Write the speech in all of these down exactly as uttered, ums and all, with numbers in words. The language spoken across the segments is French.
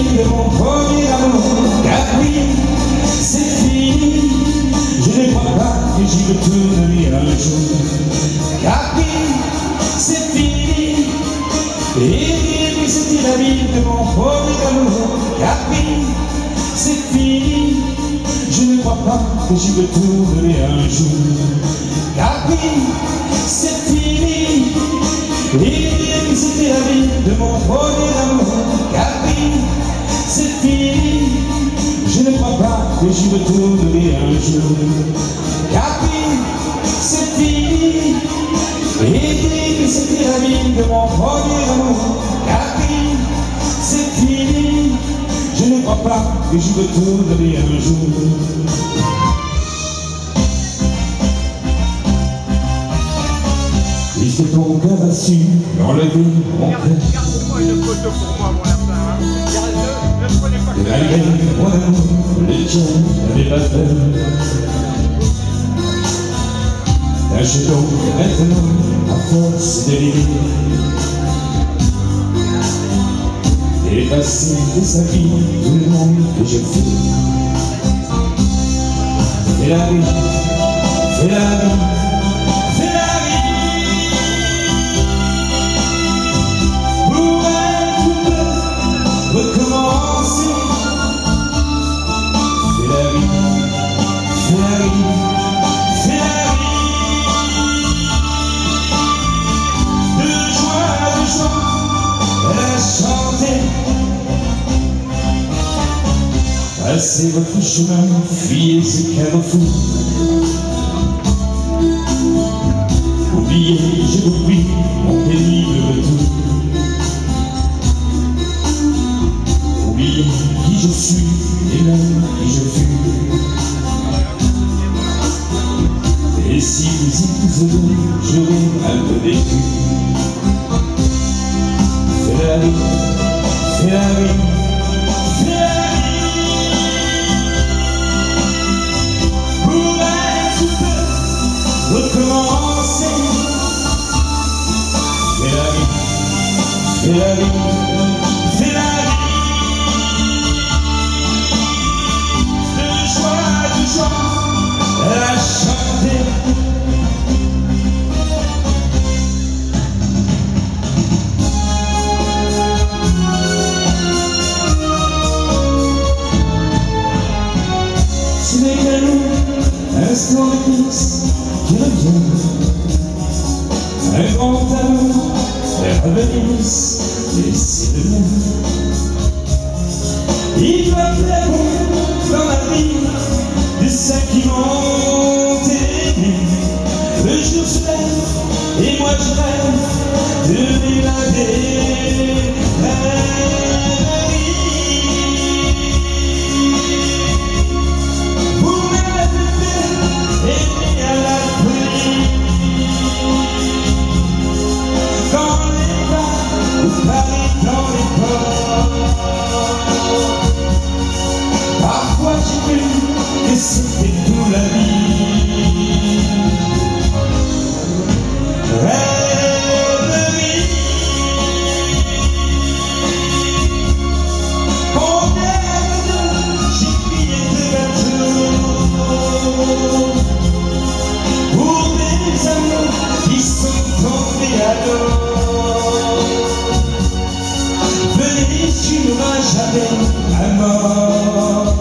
vie de mon premier amour, car oui, c'est fini. Je ne crois pas que j'y retournerai un jour, car oui, c'est fini. Et oui, c'était la vie de mon premier amour, car oui, c'est fini. Je ne crois pas que j'y retournerai un jour, car oui, c'est fini. Et oui, c'était la vie de mon premier amour, car oui, c'est fini. Je ne crois pas que j'y retournerai un jour, car oui, c'est fini. Et oui, c'était la vie de mon premier amour, car oui, c'est fini. Je ne crois pas que j'y retournerai un jour. Et c'est ton cœur a su enlever mon cœur. Garde-moi une photo pour moi, mon lapin. Garde-le, ne prenez pas que ça. Malgré mon amour, le tien n'avait pas peur. Lâchez donc maintenant, à force de l'aimer, effacer de sa vie tout le monde que j'ai fait. Fais la vie, fais la vie, fais la vie, pour un peu recommencer. Fais la vie, fais la vie, fais la vie, de joie, de joie, à chanter. Passez votre chemin, fuyez ce carrefour. Oubliez, je vous prie, mon pénible retour. Oubliez qui je suis et l'homme qui je fus. Et si vous êtes heureux, j'aurai mal vécu. Fais la vie, fais la vie, fais la vie. Recommencer. Fais la vie, fais la vie, fais la vie, de joie, de joie, à chanter. Ce n'est qu'un long instant de peace qui revient, un grand amour vers Venise, et c'est le mien. Il doit plaire dans la vie de ceux qui m'ont aimé. Le jour se lève et moi je rêve de m'évader. Parfois j'ai cru que c'était toute la vie. Rêverie. Combien j'ai crié de bateaux pour des amours qui sont tombés à l'eau. Venez, tu n'auras jamais à mort.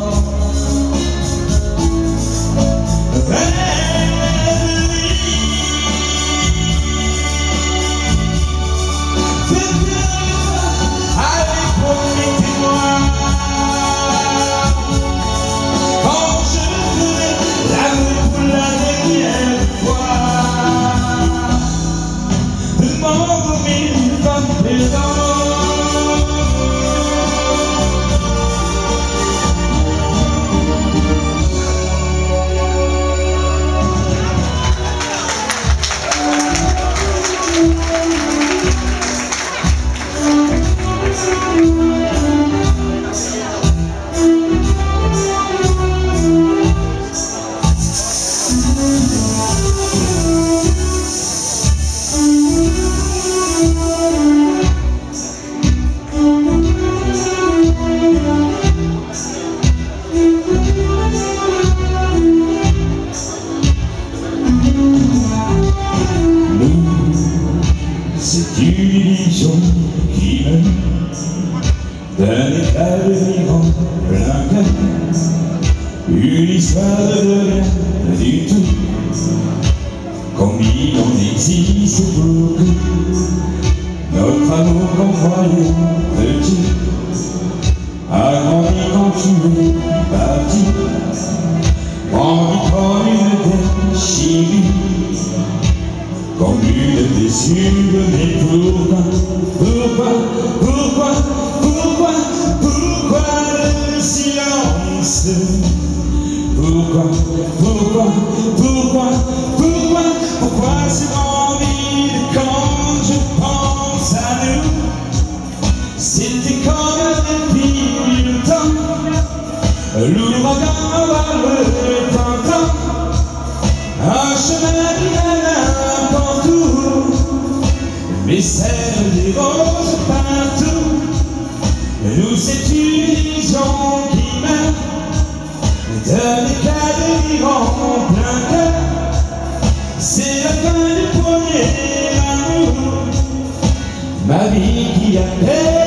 d'un éclat de vivre en plein cœur, une histoire de rien du tout. Combien on existe beaucoup, notre amour qu'on croyait petit a grandi quand tu es parti, grandi comme une déchirure, comme une blessure. Mais pourquoi, pourquoi, pourquoi, pourquoi, pourquoi le silence? Pourquoi, pourquoi, pourquoi, pourquoi, pourquoi c'est grand vide quand je pense à nous? C'était comme depuis le temps, l'ouragan va le tentant, un chemin qui mène n'importe où, mais celle des roses partout. Nous c'est une illusion qui meurt, d'un éclat de vivre en plein cœur. C'est la fin du premier amour, ma vie qui a perdu.